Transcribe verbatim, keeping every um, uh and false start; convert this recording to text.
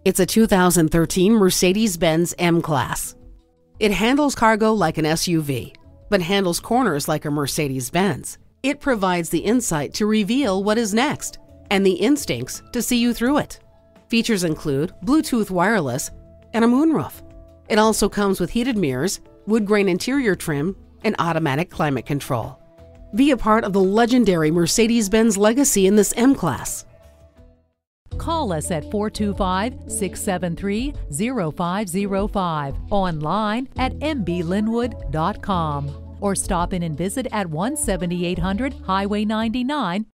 It's a two thousand thirteen Mercedes-Benz M-Class. It handles cargo like an S U V, but handles corners like a Mercedes-Benz. It provides the insight to reveal what is next and the instincts to see you through it. Features include Bluetooth wireless and a moonroof. It also comes with heated mirrors, wood grain interior trim, and automatic climate control. Be a part of the legendary Mercedes-Benz legacy in this M-Class. Call us at four two five, six seven three, zero five zero five, online at m b lynnwood dot com, or stop in and visit at one seventy-eight hundred Highway ninety-nine,